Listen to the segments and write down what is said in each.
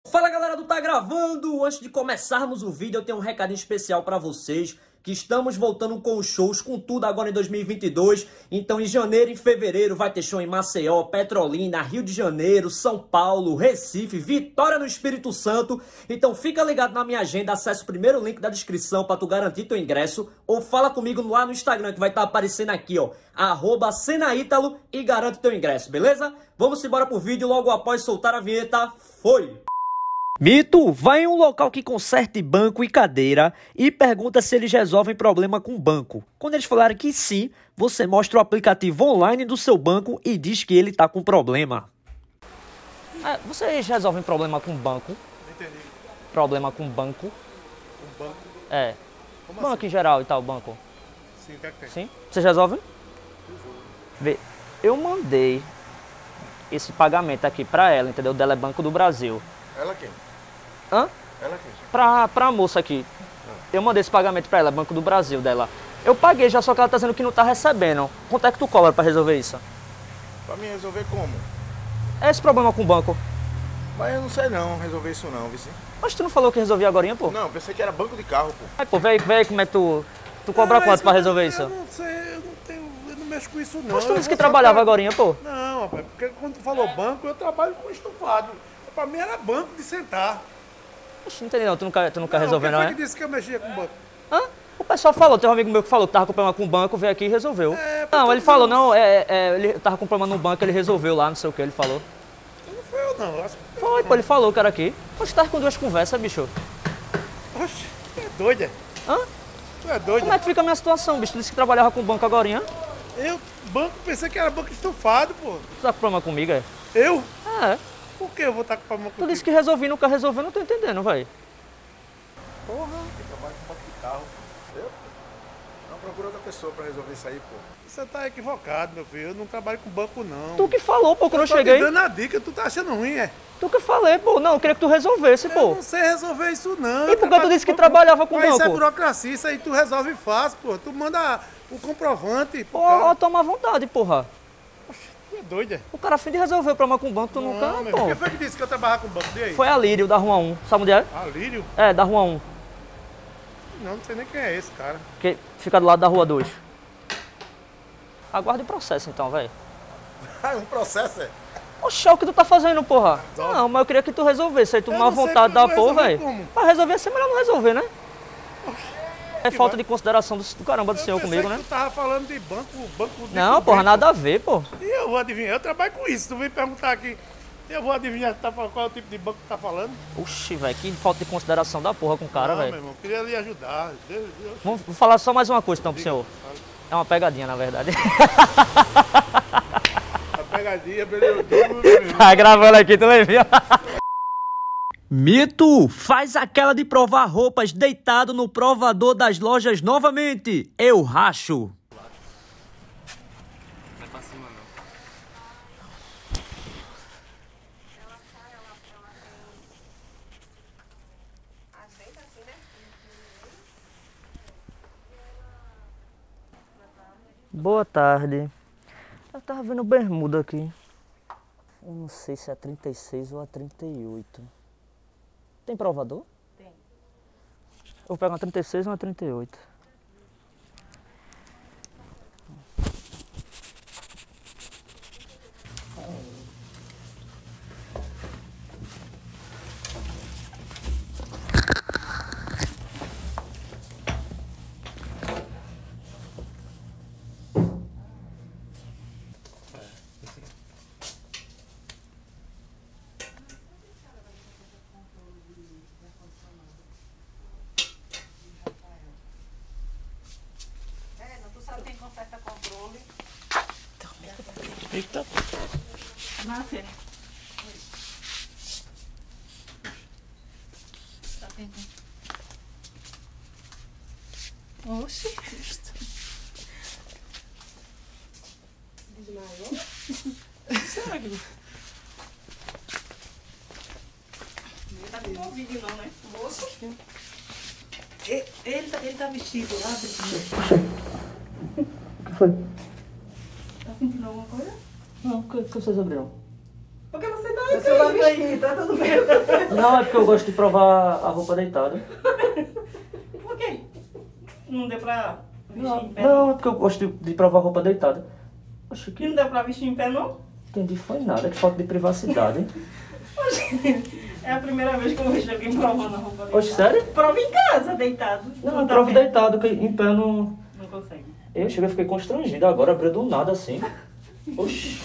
Fala galera do Tá Gravando! Antes de começarmos o vídeo, eu tenho um recadinho especial pra vocês, que estamos voltando com os shows, com tudo agora em 2022. Então em janeiro e em fevereiro vai ter show em Maceió, Petrolina, Rio de Janeiro, São Paulo, Recife, Vitória no Espírito Santo. Então fica ligado na minha agenda, acesse o primeiro link da descrição pra tu garantir teu ingresso, ou fala comigo lá no Instagram que vai estar aparecendo aqui, ó, @cenaítalo, e garante teu ingresso, beleza? Vamos embora pro vídeo, logo após soltar a vinheta, foi! Mito vai em um local que conserte banco e cadeira e pergunta se eles resolvem problema com banco. Quando eles falarem que sim, você mostra o aplicativo online do seu banco e diz que ele tá com problema. Vocês resolvem problema com banco? Não entendi. Problema com banco? Com banco? É. Como Banco assim? em geral e tal, banco. Sim, o que é que tem? Sim? Vocês resolvem? Vê, eu mandei esse pagamento aqui pra ela, entendeu? Dela é Banco do Brasil. Ela quem? Hã? Ela quem? Pra moça aqui. Eu mandei esse pagamento pra ela, Banco do Brasil dela. Eu paguei já, só que ela tá dizendo que não tá recebendo. Quanto é que tu cobra pra resolver isso? Pra mim resolver como? É esse problema com o banco. Mas eu não sei não, resolver isso não, Vici. Mas tu não falou que resolvia agorinha, pô? Não, pensei que era banco de carro, pô. Aí, pô, vê como é que tu cobra quanto pra resolver isso? Eu não sei, eu não mexo com isso não. Mas tu Eu disse que vou só trabalhava pra- agorinha, pô. Não, rapaz, porque quando tu falou banco, eu trabalho com estufado. Pra mim era banco de sentar. Oxe, não entendi não, tu não quer resolver não, Quem é? foi que disse que eu mexia com banco? Hã? O pessoal falou, tem um amigo meu que falou que tava com problema com o banco, veio aqui e resolveu. Não, ele falou, não, ele tava com problema no banco, ele resolveu lá, não sei o que, ele falou. Não foi eu não, eu acho que Foi, pô, ele falou que era aqui. Oxe, tava com duas conversas, bicho. Oxe, tu é doida. Hã? Tu é doida. Como é que fica a minha situação, bicho? Tu disse que trabalhava com banco agorinha. Eu, banco, pensei que era banco estufado, pô. Tu tá com problema comigo, é? Eu? É. Por que eu vou estar com problema Tu contigo? disse que resolvi, nunca resolveu, não tô entendendo, velho. Porra. Eu trabalho com banco de carro. Eu? Não, procura outra pessoa pra resolver isso aí, pô. Você tá equivocado, meu filho. Eu não trabalho com banco, não. Tu que falou, pô, quando eu tô te cheguei. dando a dica, tu tá achando ruim, é? Tu que falei, pô. Não, eu queria que tu resolvesse, Eu pô. não sei resolver isso, não. E por que tu disse que trabalhava com Mas isso é banco? burocracia, isso aí tu resolve fácil, pô. Tu manda o comprovante. Pô, ó, toma à vontade, porra. Tu é doida. O cara a fim de resolver o problema com o banco, tu nunca, Não, meu. Quem pô. foi que disse que eu trabalhava com banco? E aí? Foi a Lírio, da Rua 1. Sabe onde é? Alírio? É, da Rua 1. Não sei nem quem é esse cara. Que fica do lado da Rua 2. Aguarde o processo, então, velho. Ah, um processo, é? Oxe, é o que tu tá fazendo, porra. Não, mas eu queria que tu resolvesse. Aí tu Eu má não sei vontade da como porra, resolver velho. como. Pra resolver assim é melhor não resolver, né? É falta de consideração do caramba do senhor Eu pensei comigo, que né? tu tava falando de banco de Não, porra, nada a ver, pô. E eu vou adivinhar, eu trabalho com isso. Tu vem perguntar aqui, eu vou adivinhar qual é o tipo de banco que tá falando. Oxi, velho, que falta de consideração da porra com o cara, Não, meu velho. irmão, queria lhe ajudar. Vou falar só mais uma coisa então pro senhor. É uma pegadinha, na verdade. A pegadinha, beleza. Tá gravando aqui, tu viu? Mito, faz aquela de provar roupas deitado no provador das lojas novamente. Eu racho. Vai pra cima não. Ajeita assim, né? Boa tarde. Eu tava vendo bermuda aqui. Eu não sei se é a 36 ou a 38. Tem provador? Tem. Eu vou pegar uma 36 ou uma 38. É, não, tu sabe quem conserta controle. Eita. Márcia. Tá vendo? Oxi. Desmaiou? Será que... Não tá com vídeo não, né? Moço? Ele tá vestido lá, O que foi? tá sentindo alguma coisa? Não, o que vocês abriram? Porque você tá aqui. Você vai aí, tá tudo bem. Não, é porque eu gosto de provar a roupa deitada. Por quê? Não deu pra vestir em pé? Não, é porque eu gosto de provar a roupa deitada. Acho que Não deu pra vestir em pé, não? entendi, foi nada, que falta de privacidade. É a primeira vez que eu vejo alguém provando a roupa deitada. Oxe, sério? Prova em casa, deitado. Não, eu tá provo vendo? deitado, que em pé não... Não consegue. Eu cheguei, fiquei constrangido agora, abriu do nada assim. Oxi.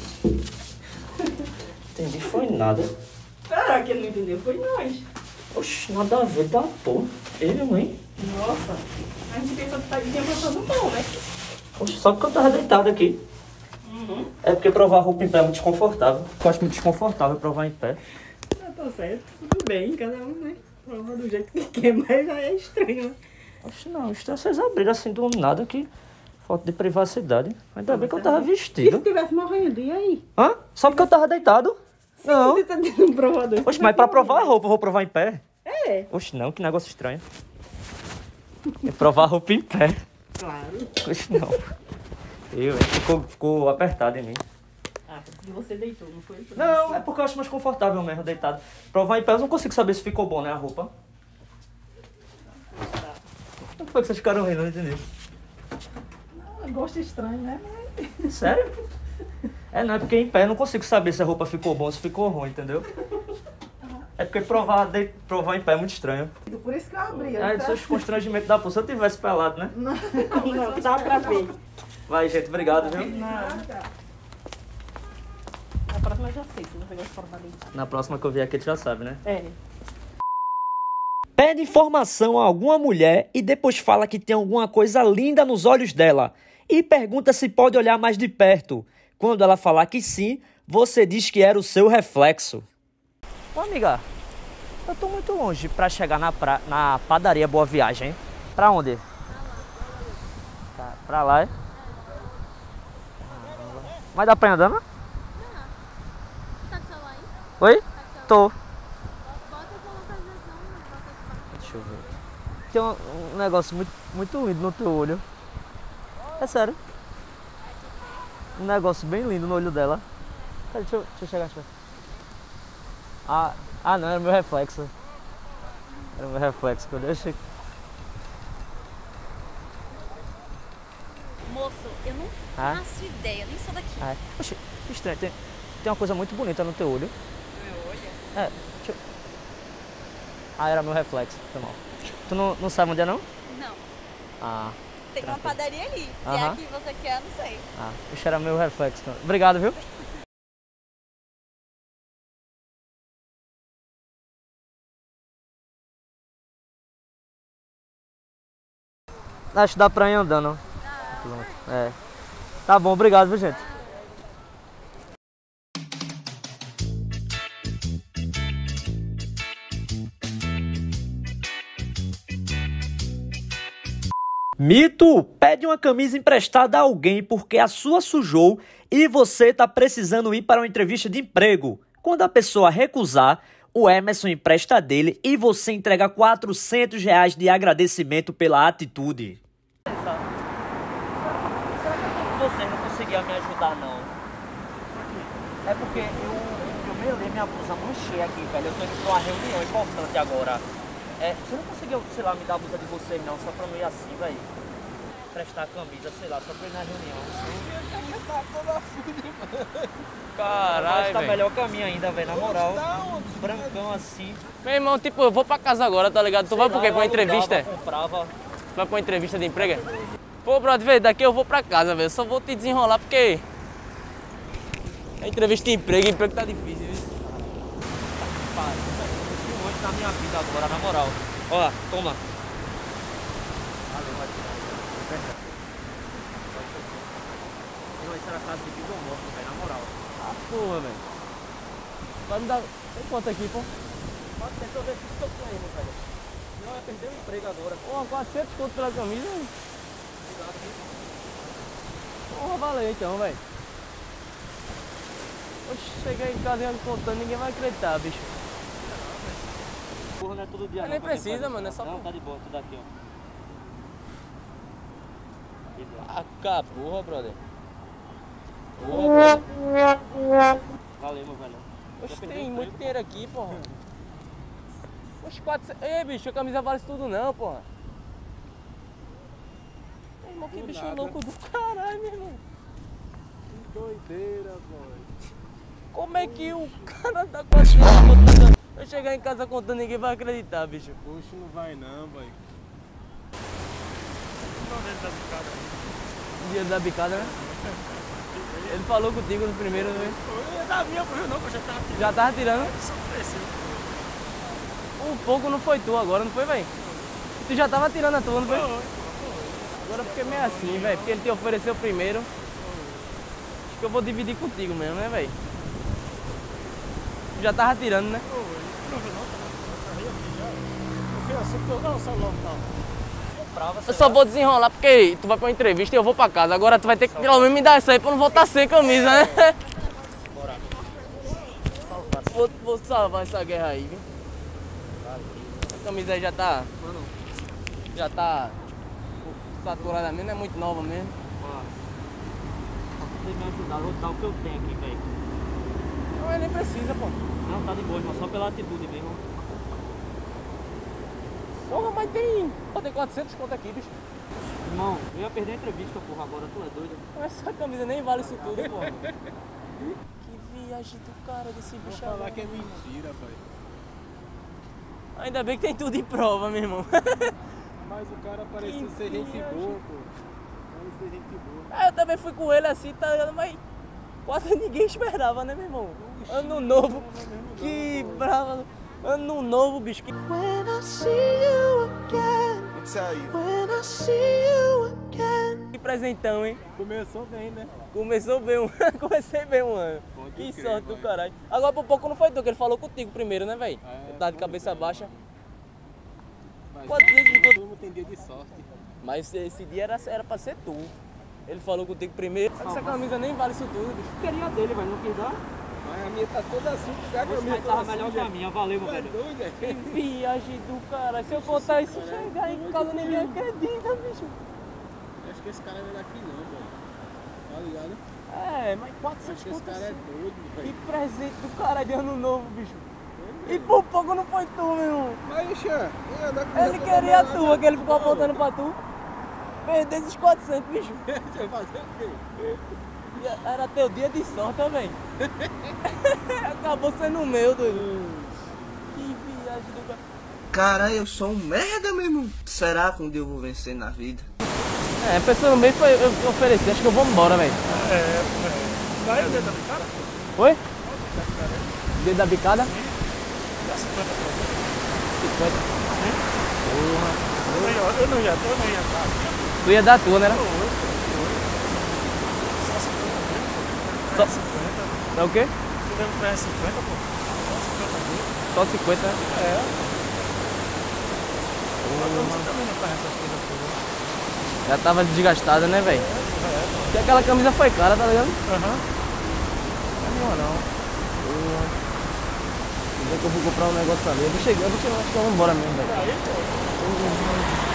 Entendi, foi nada. Ah, quem não entendeu foi nós. Oxi, nada a ver, tá pô. Eu, hein? Nossa, a gente pensou que tinha passado mal, né? Oxi, só porque eu tava deitado aqui. Uhum. É porque provar roupa em pé é muito desconfortável. Eu acho muito desconfortável provar em pé. Ah, tá certo, tudo bem, cada um, né? Prova do jeito que quer, mas já é estranho, né? Oxi, não, isso vocês abriram assim do nada que falta de privacidade. Ainda bem que eu tava vestido. tivesse morrendo, e aí? Hã? Só porque eu tava deitado? Não. Você tá dando um provador. Oxe, mas pra provar a roupa, eu vou provar em pé? É, Oxe, não, que negócio estranho. É provar a roupa em pé. claro. Oxe, não. Ficou apertado em mim. Ah, porque você deitou, não foi? Não, é porque eu acho mais confortável mesmo, deitado. Provar em pé, eu não consigo saber se ficou bom, né, a roupa. Por que foi que vocês ficaram rindo? Não entendi. Gosto estranho, né? Sério? É, não, é porque em pé eu não consigo saber se a roupa ficou boa ou se ficou ruim, entendeu? É porque provar em pé é muito estranho. Por isso que eu abri. É, de seus constrangimentos da se eu tivesse pelado, né? Não, dá pra ver. Vai, gente, obrigado, viu? Nada. Na próxima eu já sei, se você gosta de formar deitado. Na próxima que eu vier aqui, tu já sabe, né? É. Pede informação a alguma mulher e depois fala que tem alguma coisa linda nos olhos dela. E pergunta se pode olhar mais de perto. Quando ela falar que sim, você diz que era o seu reflexo. Ô, amiga, eu tô muito longe pra chegar na padaria Boa Viagem, hein? Pra onde? Tá, pra lá, é? Mas dá pra ir andando? Tá com o celular aí? Oi? Tô. Bota essa localização, bota esse Deixa eu ver. Tem um negócio muito lindo no teu olho. É sério. Um negócio bem lindo no olho dela. Pera, deixa eu chegar. Ah, não, era meu reflexo. Era meu reflexo que eu deixei. Moço, eu não faço ideia, eu nem sou daqui. Ah, é. Oxi, que estranho. Tem uma coisa muito bonita no teu olho. Meu olho? É, deixa eu... Ah, era meu reflexo. Foi mal. Tu não sabe onde é, não? Não. Ah, Tem uma tranquilo. padaria ali. Se é Aham. a que você quer, eu não sei. Isso era meu reflexo. Então. Obrigado, viu? Acho que dá pra ir andando. Pronto. É. Tá bom, obrigado, viu, gente? Mito! Pede uma camisa emprestada a alguém porque a sua sujou e você tá precisando ir para uma entrevista de emprego. Quando a pessoa recusar, o Emerson empresta dele e você entrega R$400 de agradecimento pela atitude. Será que você não conseguia me ajudar, não? É porque eu melei minha blusa, manchei aqui, velho. Eu tô indo pra uma reunião importante agora. Você não conseguiu, sei lá, me dar a blusa de vocês, não, só pra não ir assim, velho. Prestar a camisa, sei lá, só pra ir na reunião. Caralho, Mas tá velho. melhor que a minha ainda, velho, na moral. Brancão assim. Meu irmão, tipo, eu vou pra casa agora, tá ligado? Tu vai por quê? Pra uma entrevista? Eu comprava. Vai pra uma entrevista de emprego? Pô, brother, velho, daqui eu vou pra casa, velho. Só vou te desenrolar porque... É entrevista de emprego tá difícil, viu? Muito na minha vida agora, na moral. Ó, toma. Não, isso era casa de vida ou morte, velho, na moral. Ah, porra, velho. Vai me dar... Tem quanto aqui, pô? Pode ser que eu ver se estou com ele, velho. Não, eu perdi o emprego agora. Porra, 400 conto pela camisa, velho. Porra, valeu então, velho. Oxe, cheguei em casa e ando contando, ninguém vai acreditar, bicho. Porra, não é todo dia. Mas nem precisa, mano, é só... Não, tá de boa, tudo aqui, ó. Aqui, ó. Ah, cá, porra, brother. Porra, brother. Valeu, meu velho. Oxe, tem muito dinheiro aqui, porra. Os 400... Ei, bicho, a camisa vale isso tudo não, porra. Meu irmão, que Do bicho nada. louco do caralho, meu irmão. Que doideira, boy. Como é que o cara tá com a contando? Eu chegar em casa contando, ninguém vai acreditar, bicho. Puxa, não vai não, boy. Dia da bicada, né? Ele falou contigo no primeiro, né? Eu da minha, eu não, eu já tava tirando. Já tava tirando? Isso ofereceu. O pouco não foi tu agora, não foi, velho? Tu já tava tirando a tua, não foi? Agora eu fiquei meio assim, velho, porque ele te ofereceu primeiro. Acho que eu vou dividir contigo mesmo, né, velho? Tu já tava tirando, né? Eu só vou desenrolar porque tu vai pra uma entrevista e eu vou pra casa. Agora tu vai ter que pelo menos me dar isso aí pra eu não voltar sem camisa, né? Vou salvar essa guerra aí, viu? A camisa aí já tá. Já tá saturada mesmo, não é muito nova mesmo. Pra você me ajudar, eu vou dar o que eu tenho aqui, velho. Não, nem precisa, pô. Não, tá de boa, irmão, só pela atitude mesmo. Porra, mas tem. Pô, tem 400 conto aqui, bicho. Irmão, eu ia perder a entrevista, porra, agora tu é doido. Essa camisa nem vale isso tudo, porra. Que viagem do cara desse Vou bicho falar aí. que é mentira, boy. Ainda bem que tem tudo em prova, meu irmão. Mas o cara parecia ser gente boa, pô. Parecia gente boa. Eu também fui com ele assim, tá ligado? Mas quase ninguém esperava, né, meu irmão? Ano novo. Que brava. Ano novo, bicho. Que... When I see you again, when I see you again. Que presentão, hein? Começou bem, né? Começou bem um comecei bem um ano. Pode Que crer, sorte do vai. caralho. Agora por pouco não foi tu, que ele falou contigo primeiro, né, velho? É, Eu tava de foi, cabeça velho. baixa. Mas Pode ser que todo mundo tem dia de sorte. Mas esse dia era pra ser tu. Ele falou contigo primeiro. Essa camisa nem vale isso tudo, bicho. Queria dele, mas não quis dar. Mas a minha tá toda assim, pega a Hoje minha vai tava melhor que a minha, valeu, meu velho. doido, é? Que viagem do cara. Se eu contar isso, chegar em casa ninguém acredita, bicho. Acho que esse cara não é daqui não, boy. Tá ligado? É, mas 400 Acho que esse conto cara é assim. doido, Que velho. presente do cara de ano novo, bicho. E por pouco não foi tu, meu irmão. Mas, Xan, Ele queria a tua, que ele ficou apontando pra tu. Perdeu esses 400, bicho. Deixa eu fazer o quê? Era teu dia de sorte também. Acabou sendo o meu, doido. Que viagem do cara. Cara, eu sou um merda mesmo. Será que um dia eu vou vencer na vida? É, pensando bem, foi, eu ofereci. Acho que eu vou embora, velho. Vai o dedo da cara? Oi? Dedo da bicada? Dá 50 pra você. 50. Eu não ia dar. Tu ia dar a tua, né? Só 50. Só... É o quê? Você deve ganhar 50, pô. Só 50 mil. Só 50, né? É. Você também não faz essas coisas todas. Já tava desgastada, né, velho? Porque aquela camisa foi cara, tá ligado? Aham. Não é moral. Quer dizer que eu vou comprar um negócio ali. Eu vou chegar, acho que eu vou embora mesmo, velho.